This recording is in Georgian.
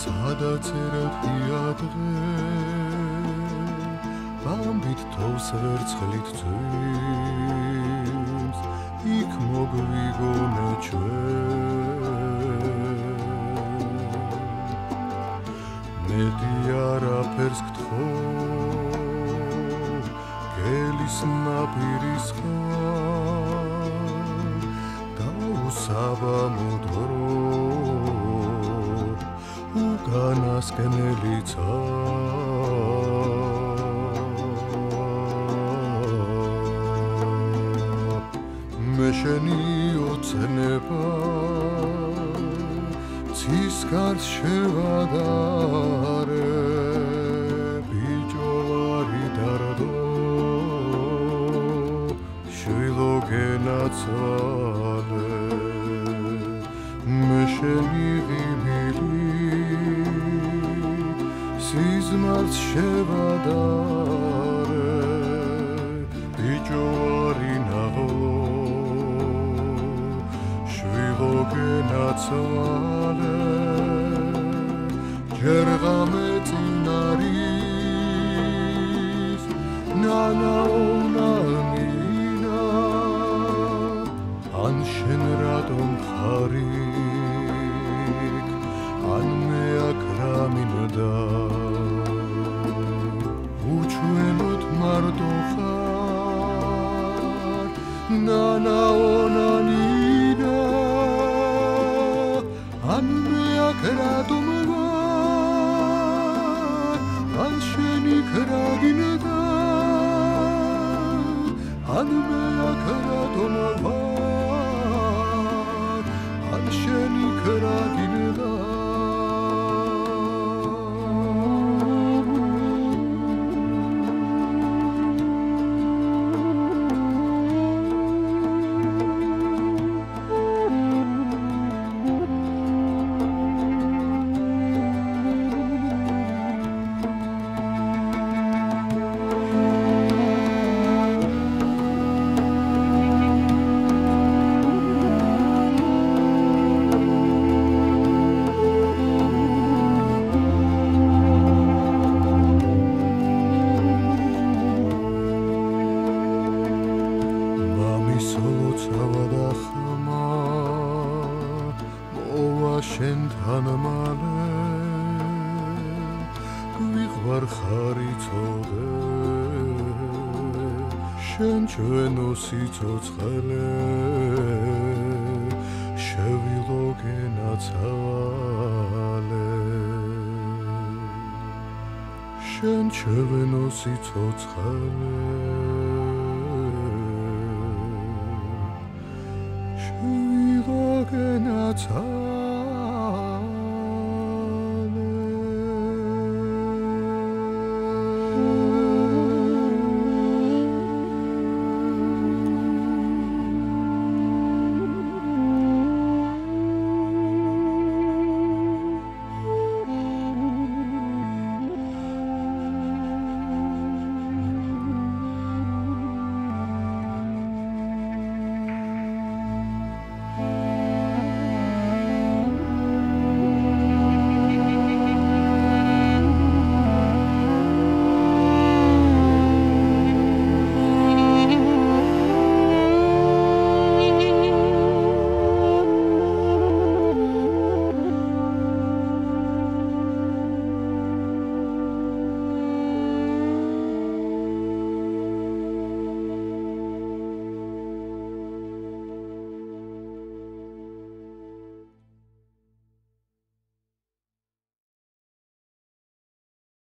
სადაც ერთხია დღე ამბით თოვს ვერცხლით ძვირს იქ მოგვიგონე ჩვენ მეტი არაფერს გთხოვ გელის ნაპირის ხარ დაუსაბამო დრო უკანასკნელი ცა მე შენი ოცნება ცისკარს შევადარე ბიჭო ვარი დარდო შვილო გენაცვალე მე შენი ღიმილი სიზმარს შევადარე ბიჭო ვარი ნაღლო შვილო გენაცვალე ჯერ ღამე წინ არის ნანაუნა მინა ან შენ რატომ ხარიკ ან მე აქ რა მინდა უჩვენოთ მარტო ხარ ნანაუნა ნინა ან მე აქ რატომ ვარ ან შენ იქ რა გინდა ან მე აქ რატომ ვარ ან შენ იქ რა გინდა შენთან მალე გვიყვარ ხარიცოდე შენ ჩვენო სიცოცხლე შევილო გენაცვალე შენ ჩვენო სიცოცხლე შევილო გენაცვალე